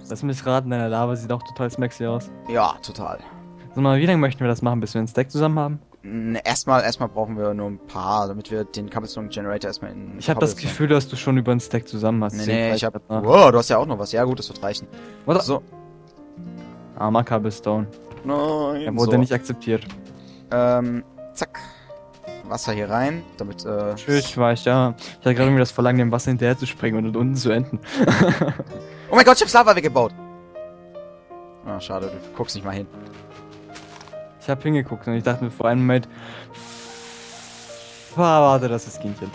Lass mich raten, deine Lava sieht auch total smexy aus. Ja, total. Sag mal, wie lange möchten wir das machen, bis wir einen Stack zusammen haben? Erstmal brauchen wir nur ein paar, damit wir den Cobblestone Generator erstmal in. Ich habe das Gefühl, dass du schon über einen Stack zusammen hast. Nee, ich hab. Wow, du hast ja auch noch was. Ja, gut, das wird reichen. Oder? So. Armer Cobblestone. Nein. Er wurde nicht akzeptiert. Zack. Wasser hier rein, damit, Tschüss, war ich, ja. Ich hatte gerade irgendwie das Verlangen, dem Wasser hinterher zu springen und unten zu enden. Oh mein Gott, ich hab's Lava weggebaut. Ah, schade, du guckst nicht mal hin. Ich habe hingeguckt und ich dachte mir vor einem Moment, warte, das ist Kindchen.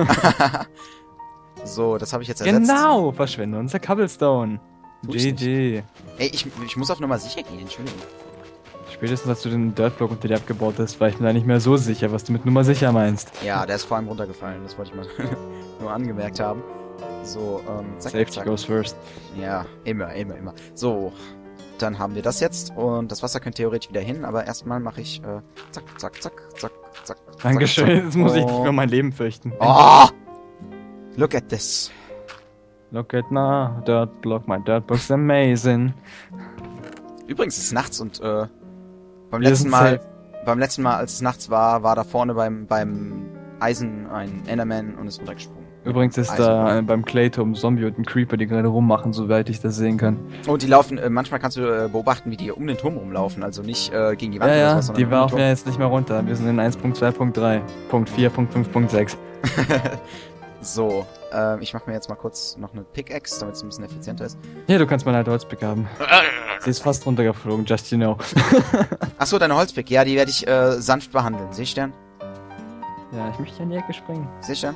So, das habe ich jetzt ersetzt. Genau, verschwende unser Cobblestone. GG. Ey, ich muss auf Nummer sicher gehen, Entschuldigung. Spätestens, als du den Dirtblock unter dir abgebaut hast, war ich mir da nicht mehr so sicher, was du mit Nummer sicher meinst. Ja, der ist vor allem runtergefallen, das wollte ich mal nur angemerkt haben. So, zack, Safety zack. goes first. Ja, immer. So, dann haben wir das jetzt und das Wasser könnte theoretisch wieder hin, aber erstmal mache ich, zack, zack, zack, zack, zack. Dankeschön, zack. jetzt muss ich nicht mehr mein Leben fürchten. Oh! Look at this. Look at my Dirtblock, my Dirtblock's amazing. Übrigens ist es nachts und, beim Wir letzten sind Mal, safe. als es nachts war da vorne beim Eisen ein Enderman und ist runtergesprungen. Übrigens ist da beim Clayturm ein Zombie und ein Creeper, die gerade rummachen, soweit ich das sehen kann. Und die laufen, manchmal kannst du beobachten, wie die um den Turm rumlaufen, also nicht gegen die Wand Ja, oder so, die um den werfen Turm. ja jetzt nicht mehr runter. Wir sind in 1.2.3, Punkt 4, Punkt 5, Punkt 6. So, ich mache mir jetzt mal kurz noch eine Pickaxe, damit es ein bisschen effizienter ist. Ja, du kannst meine alte Holzpick haben. Sie ist fast runtergeflogen, just you know. Achso, deine Holzpick, ja, die werde ich sanft behandeln. Seestern? Ja, ich möchte ja in die Ecke springen. Seestern?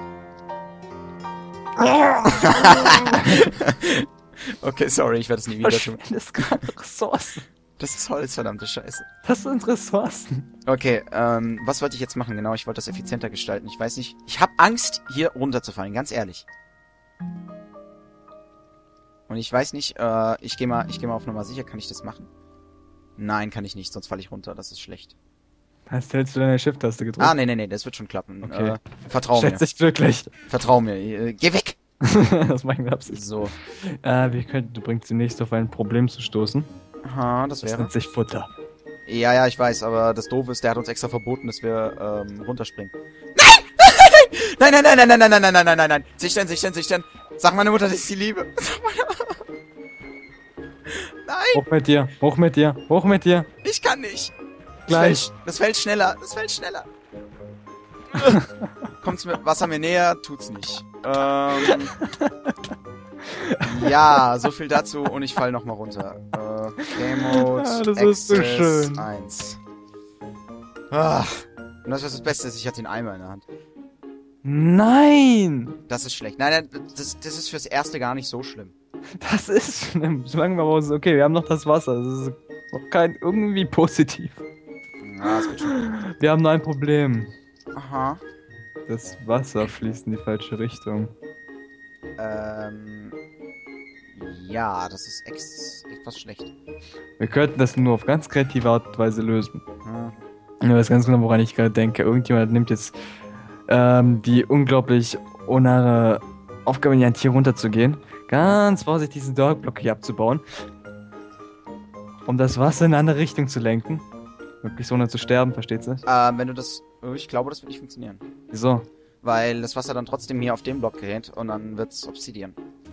Okay, sorry, ich werde es nie wieder tun. Das ist gerade Ressourcen. Das ist Holz, verdammte Scheiße. Das sind Ressourcen. Okay, was wollte ich jetzt machen? Genau, ich wollte das effizienter gestalten. Ich weiß nicht. Ich habe Angst, hier runterzufallen, ganz ehrlich. Und ich weiß nicht, ich gehe mal auf Nummer sicher. Kann ich das machen? Nein, kann ich nicht, sonst falle ich runter. Das ist schlecht. Hast hältst du deine Shift-Taste gedrückt? Ah, nee, das wird schon klappen. Okay. Vertrau mir. Schätze dich glücklich. Vertrau mir. Geh weg! Das mache ich mit Absicht. So. Du bringst demnächst auf ein Problem zu stoßen. Aha, das Das wäre. nennt sich Futter. Ja, ich weiß, aber das Doofe ist, der hat uns extra verboten, dass wir runterspringen. Nein! Sichtern. Sag meine Mutter, dass ich sie liebe. Nein, Hoch mit dir. ich kann nicht. Gleich. Das fällt schneller. Kommt's mit Wasser mir näher, tut's nicht. Ja, so viel dazu und ich fall nochmal runter. Game Mode, das ist so Access schön. 1. Ah, und das ist das Beste, ich hatte den Eimer in der Hand. Nein! Das ist schlecht. Nein, das ist fürs Erste gar nicht so schlimm. Das ist schlimm. Solange wir aber so, okay, wir haben noch das Wasser. Das ist noch kein irgendwie positiv. Ja, das wird schon. Wir haben nur ein Problem. Aha. Das Wasser fließt in die falsche Richtung. Ja, das ist etwas schlecht. Wir könnten das nur auf ganz kreative Art und Weise lösen. Hm. Ich weiß ganz genau, woran ich gerade denke. Irgendjemand nimmt jetzt die unglaublich unare Aufgabe in die Hand, hier runterzugehen. Ganz vorsichtig diesen Dirtblock hier abzubauen. Um das Wasser in eine andere Richtung zu lenken. Wirklich so ohne zu sterben, versteht's du? Wenn du das. Ich glaube, das wird nicht funktionieren. Wieso? Weil das Wasser dann trotzdem hier auf den Block gerät und dann wird's Obsidian.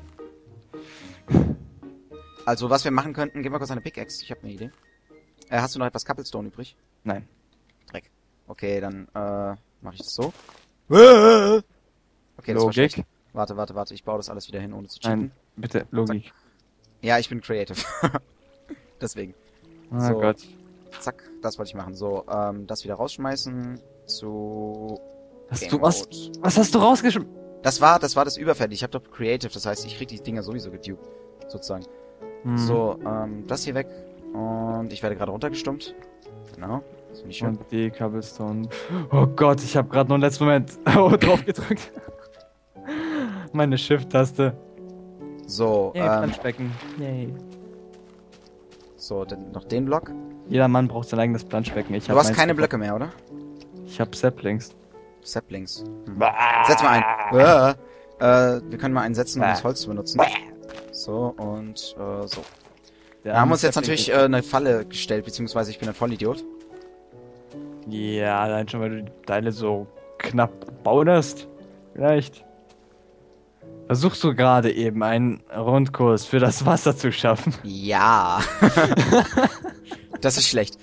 Also, was wir machen könnten, gib mal kurz eine Pickaxe. Ich habe eine Idee. Hast du noch etwas Cobblestone übrig? Nein. Dreck. Okay, dann mache ich das so. Okay, das war Logik. schlecht. Warte. Ich baue das alles wieder hin, ohne zu cheaten. Nein, bitte, Logik. Ja, ich bin creative. Deswegen. Oh So. Gott. Zack, das wollte ich machen. So, das wieder rausschmeißen. Zu. Was Game hast du rausgeschmissen? Das war das Überfällig. Ich habe doch Creative, das heißt, ich krieg die Dinger sowieso geduped. Sozusagen. So, das hier weg. Und ich werde gerade runtergestummt. Genau. Das finde ich schön. Und die Cobblestone. Oh Gott, ich habe gerade noch im letzten Moment drauf gedrückt. Meine Shift-Taste. So, Planschbecken. Yay. so, noch den Block. Jeder Mann braucht sein eigenes Planschbecken. Du hast keine Blöcke mehr, oder? Ich habe Saplings. Saplings. Setz mal ein. Wir können mal einen setzen, um das Holz zu benutzen. So, und so. Der Wir haben arme uns jetzt Sapling natürlich eine Falle gestellt, beziehungsweise ich bin ein Vollidiot. Ja, allein schon, weil du die Teile so knapp bauen hast. Vielleicht. Versuchst du gerade eben einen Rundkurs für das Wasser zu schaffen? Ja. Das ist schlecht.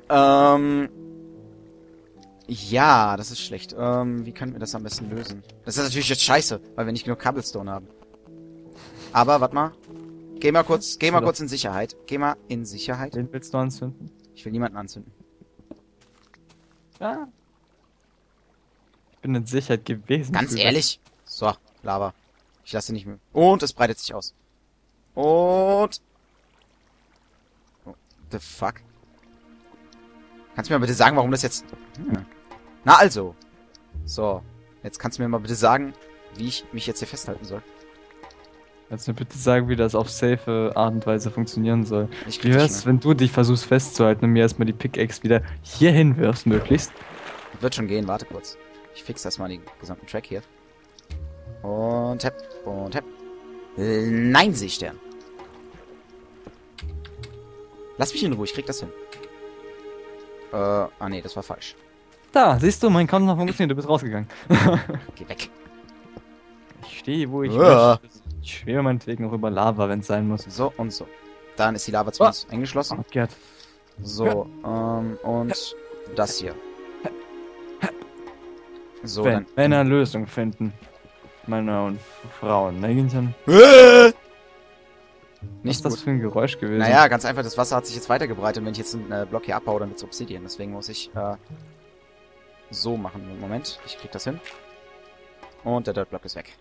Ja, das ist schlecht. Wie können wir das am besten lösen? Das ist natürlich jetzt scheiße, weil wir nicht genug Cobblestone haben. Aber, warte mal. Geh mal kurz in Sicherheit. Geh mal in Sicherheit. Den willst du anzünden? Ich will niemanden anzünden. Ja. Ich bin in Sicherheit gewesen. Ganz ehrlich. So, Lava. Ich lasse nicht mehr. Und es breitet sich aus. Und... Oh, the fuck? Kannst du mir mal bitte sagen, warum das jetzt... Na also. So. Jetzt kannst du mir mal bitte sagen, wie ich mich jetzt hier festhalten soll. Kannst du mir bitte sagen, wie das auf safe Art und Weise funktionieren soll? Ich Wie krieg wär's, das wenn du dich versuchst festzuhalten und mir erstmal die Pickaxe wieder hier hinwirfst, möglichst? Wird schon gehen, warte kurz. Ich fix das mal den gesamten Track hier. Und hepp, und hepp. Nein, Seestern. Lass mich in Ruhe, ich krieg das hin. Nee, das war falsch. Da, siehst du, mein Countdown funktioniert, du bist rausgegangen. Geh weg. Ich stehe, wo ich Uah. möchte. Ich schwebe meinetwegen auch über Lava, wenn es sein muss. So und so. Dann ist die Lava zumindest eingeschlossen. Oh, Gerd. So, und das hier. So, Wenn dann. Männer Lösung finden. Männer und Frauen, ne, Kindchen? Was Was ist das für ein Geräusch gewesen? Naja, ganz einfach, das Wasser hat sich jetzt weitergebreitet und wenn ich jetzt einen Block hier abbaue, dann wird's Obsidian. Deswegen muss ich so machen. Moment, ich krieg das hin. Und der Dirt-Block ist weg.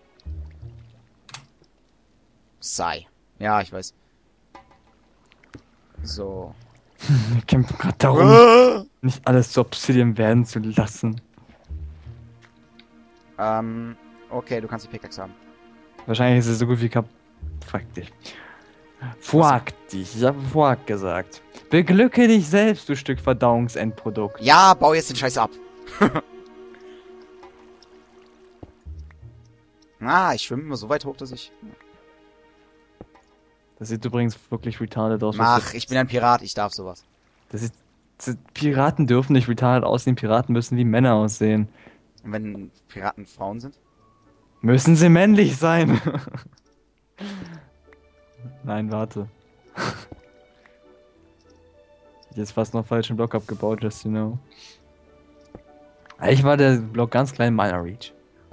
Sei. Ja, ich weiß. So. Wir kämpfen gerade darum, nicht alles zu Obsidian werden zu lassen. Okay, du kannst die Pickaxe haben. Wahrscheinlich ist es so gut wie kaputt. Fuck dich. Fuck dich. Ich hab fuck gesagt. Beglücke dich selbst, du Stück Verdauungsendprodukt. Ja, bau jetzt den Scheiß ab. Ich schwimme immer so weit hoch, dass ich... Das sieht übrigens wirklich retarded aus. Mach, ich bin ein Pirat, ich darf sowas. Piraten dürfen nicht retarded aussehen. Piraten müssen wie Männer aussehen. Und wenn Piraten Frauen sind? Müssen sie männlich sein. Nein, warte. Ich jetzt fast noch falschen Block abgebaut, just you know. Eigentlich war der Block ganz klein in meiner Reach.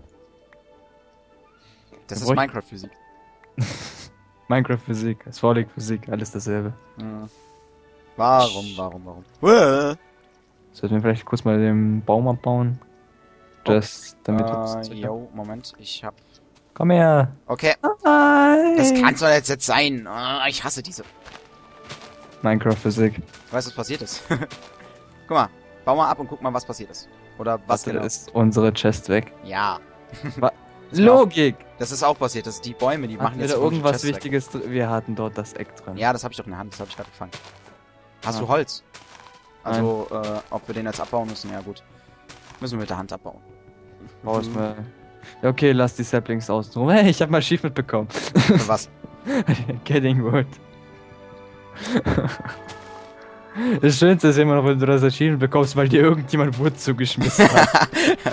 Das ist Minecraft-Physik. Minecraft-Physik, Asphorik-Physik, alles dasselbe. Warum? Sollten wir vielleicht kurz mal den Baum abbauen? Just damit yo, Moment, ich hab... Komm her! Okay, Hi. das kann's doch jetzt sein. Ich hasse diese. Minecraft-Physik. Weißt du, was passiert ist? Guck mal, bau mal ab und guck mal, was passiert ist. Oder was Warte, genau. ist unsere Chest weg. Ja. Logik! Das ist auch passiert, das ist die Bäume, die machen Hatten wir jetzt da die irgendwas Chests weg. Wichtiges drin? Wir hatten dort das Eck drin. Ja, das habe ich doch in der Hand, das habe ich gerade gefangen. Hast Ah. du Holz? Also, ob wir den jetzt abbauen müssen, ja gut. Müssen wir mit der Hand abbauen. Bau es mal. Ja, okay, lass die Saplings außen rum. Hey, ich hab mal Achievement bekommen. Für was? Getting wood. Das Schönste ist immer noch, wenn du das Achievement bekommst, weil dir irgendjemand Wood zugeschmissen hat.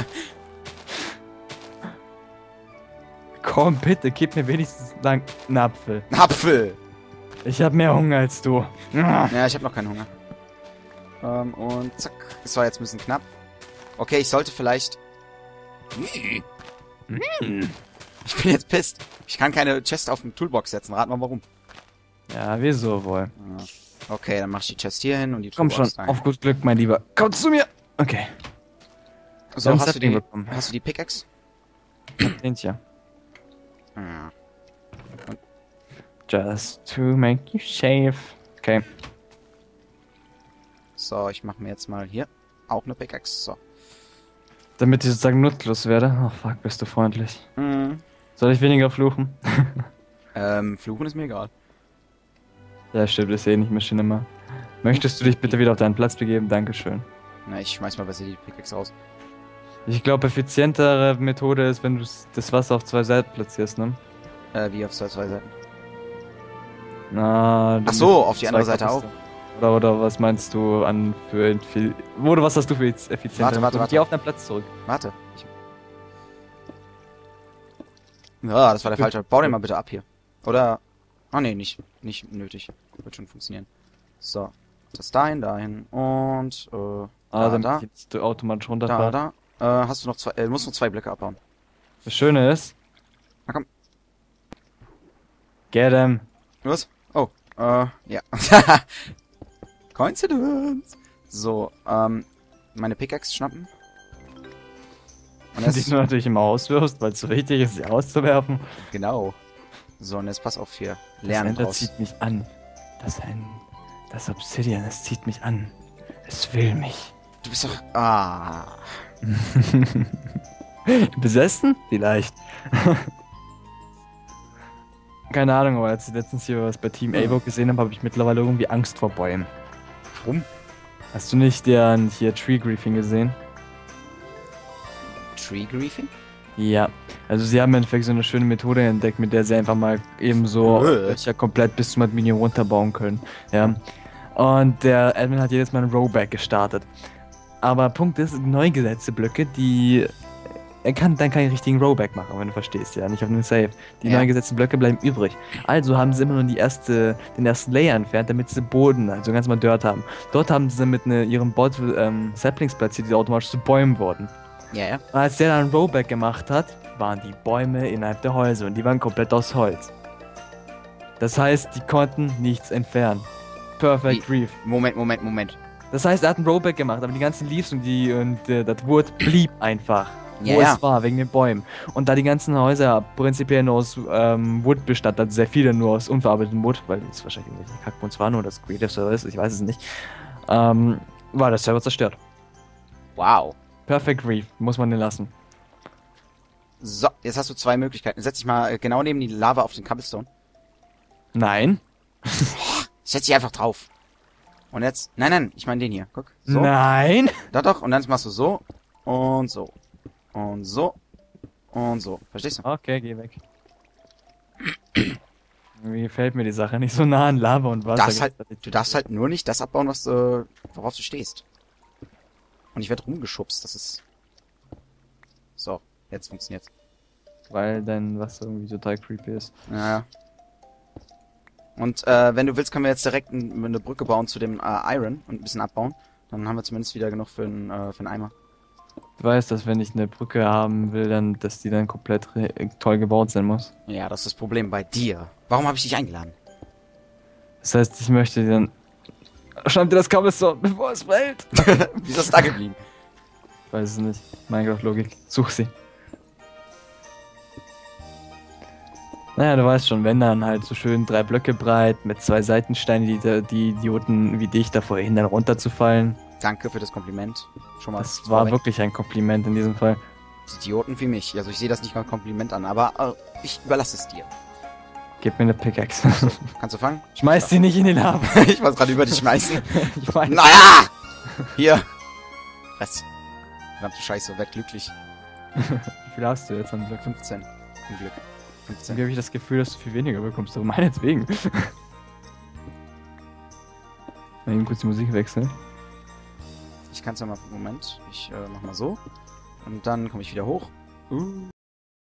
Komm, bitte, gib mir wenigstens lang einen Apfel. Apfel! Ich hab mehr Hunger als du. Ja, ich habe noch keinen Hunger. Und zack. Das war jetzt ein bisschen knapp. Okay, ich sollte vielleicht... Ich bin jetzt pisst. Ich kann keine Chest auf den Toolbox setzen. Rat mal warum. Ja, wieso wohl? Okay, dann mach ich die Chest hier hin und die Komm schon, Toolbox rein. auf gut Glück, mein Lieber. Komm zu mir! Okay. So, Wir haben hast Sapling du bekommen. die Pickaxe? Tja. Ja. Just to make you safe. Okay. So, ich mache mir jetzt mal hier auch eine Pickaxe. So. Damit ich sozusagen nutzlos werde. Oh fuck, bist du freundlich. Soll ich weniger fluchen? Fluchen ist mir egal. Ja, stimmt, ist eh nicht mehr schlimmer. Möchtest du dich bitte wieder auf deinen Platz begeben? Dankeschön. Na, ich schmeiß mal besser die Pickaxe aus. Ich glaube, effizientere Methode ist, wenn du das Wasser auf zwei Seiten platzierst, ne? Wie auf zwei Seiten. Na, Ach so, auf die andere Seite auch. Oder was meinst du an für viel. Oder was hast du für effizient? Warte. Geh auf deinen Platz zurück. Warte. Ja, das war der falsche. Bau den mal bitte ab hier. Oder. Ah nee, nicht nötig. Wird schon funktionieren. So. Das dahin und Dann da. gehst du automatisch runterfahren. Da. Hast du noch zwei. Musst noch 2 Blöcke abbauen. Das Schöne ist. Na komm. Get him. Was? Oh, ja. Coincidence. So, meine Pickaxe schnappen. Und Die du natürlich immer auswirfst, weil es so wichtig ist, sie auszuwerfen. Genau. So, und jetzt pass auf hier. Das Lernen Ender draus. zieht mich an. Das Obsidian, es zieht mich an. Es will mich. Du bist doch... Ah. Besessen? Vielleicht. Keine Ahnung, aber als ich letztens hier was bei Team Avo gesehen habe, habe ich mittlerweile irgendwie Angst vor Bäumen. Warum? Hast du nicht deren hier Tree Griefing gesehen? Tree Griefing? Ja. Also sie haben im Endeffekt so eine schöne Methode entdeckt, mit der sie einfach mal eben so Löcher komplett bis zum Adminium runterbauen können. Ja. Und der Admin hat jedes Mal einen Rollback gestartet. Aber Punkt ist, neu gesetzte Blöcke, die... Er kann dann keinen richtigen Rollback machen, wenn du verstehst, ja, nicht auf einen Save. Die neu gesetzten Blöcke bleiben übrig. Also haben sie immer nur den ersten Layer entfernt, damit sie Boden, also ganz mal Dirt haben. Dort haben sie mit ihrem Bot Saplings platziert, die automatisch zu Bäumen wurden. Ja, ja. Und als der dann einen Rollback gemacht hat, waren die Bäume innerhalb der Häuser und die waren komplett aus Holz. Das heißt, die konnten nichts entfernen. Perfect Grief. Moment. Das heißt, er hat einen Rollback gemacht, aber die ganzen Leaves und das Wood blieb einfach. Ja, Wo es war, wegen den Bäumen. Und da die ganzen Häuser prinzipiell nur aus Wood bestanden, also sehr viele nur aus unverarbeitetem Wood, weil es wahrscheinlich irgendwelche Kackbones waren oder das Creative Server ist, ich weiß es nicht, war der Server zerstört. Wow. Perfect Grief, muss man den lassen. So, jetzt hast du 2 Möglichkeiten. Setz dich mal genau neben die Lava auf den Cobblestone. Nein. Setz dich einfach drauf. Und jetzt... Nein, ich meine den hier. Guck. So. Nein. Doch. Und dann machst du so. Und so. Und so. Und so. Verstehst du? Okay, geh weg. Irgendwie gefällt mir die Sache nicht so nah an Lava und Wasser. Du darfst halt nur nicht das abbauen, was worauf du stehst. Und ich werde rumgeschubst. Das ist... So. Jetzt funktioniert's. Weil dein Wasser irgendwie total creepy ist. Ja. Und wenn du willst, können wir jetzt direkt eine Brücke bauen zu dem Iron und ein bisschen abbauen. Dann haben wir zumindest wieder genug für einen Eimer. Du weißt, dass wenn ich eine Brücke haben will, dann, dass die dann komplett toll gebaut sein muss. Ja, das ist das Problem bei dir. Warum habe ich dich eingeladen? Das heißt, ich möchte dann... Schnapp dir das Cobblestone, bevor es fällt! Wieso ist es da geblieben? Ich weiß es nicht. Minecraft-Logik. Such sie. Naja, du weißt schon, wenn dann halt so schön 3 Blöcke breit mit 2 Seitensteinen, die Idioten wie dich davor hindern, runterzufallen. Danke für das Kompliment. Schon mal. Das war wirklich ein Kompliment in diesem Fall. Idioten wie mich. Also ich sehe das nicht als Kompliment an, aber ich überlasse es dir. Gib mir eine Pickaxe. Kannst du fangen? Schmeiß sie nicht in die Lava. Ich wollte gerade über dich schmeißen. Ich meine... Naja! Hier. Fress. Verdammte Scheiße, werd glücklich. Wie viel hast du jetzt an Glück? 15. Ein Glück. 15. Dann habe ich das Gefühl, dass du viel weniger bekommst, aber meinetwegen. Mal eben kurz die Musik wechseln. Ich kann es ja mal... Moment. Ich mach mal so. Und dann komme ich wieder hoch.